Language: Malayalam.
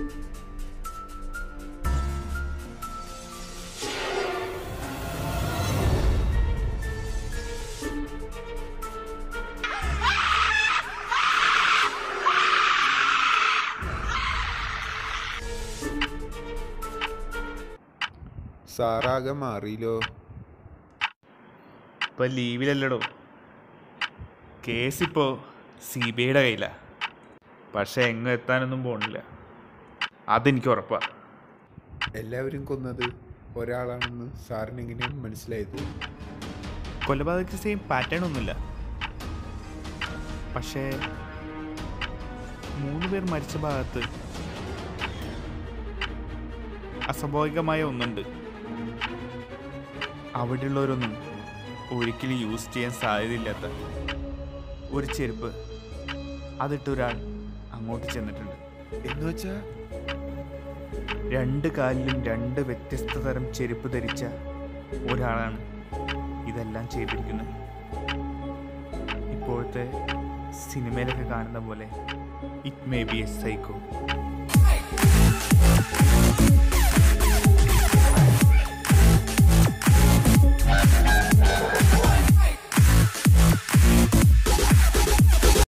സാറാകെ മാറിയില്ലോ. ഇപ്പൊ ലീവിലല്ലടോ. കേസിപ്പോ CBIയുടെ കയ്യിലാ. പക്ഷെ എങ്ങും എത്താനൊന്നും പോണില്ല, അതെനിക്ക് ഉറപ്പാ. എല്ലാവരും കൊന്നത് ഒരാളാണെന്ന് സാറിന് എങ്ങനെയാണ് മനസ്സിലായത്? കൊലപാതക സെയിം പാറ്റേൺ ഒന്നുമില്ല, പക്ഷേ 3 പേർ മരിച്ച ഭാഗത്ത് അസ്വാഭാവികമായ ഒന്നുണ്ട്. അവിടെയുള്ളവരൊന്നും ഒരിക്കലും യൂസ് ചെയ്യാൻ സാധ്യതയില്ലാത്ത ഒരു ചെരുപ്പ് അതിട്ടൊരാൾ അങ്ങോട്ട് ചെന്നിട്ടുണ്ട്. എന്നുവെച്ചാ 2 കാലിലും 2 വ്യത്യസ്ത തരം ചെരുപ്പ് ധരിച്ച ഒരാളാണ് ഇതെല്ലാം ചെയ്തിരിക്കുന്നത്. ഇപ്പോഴത്തെ സിനിമയിലൊക്കെ കാണുന്ന പോലെ it may be a psycho.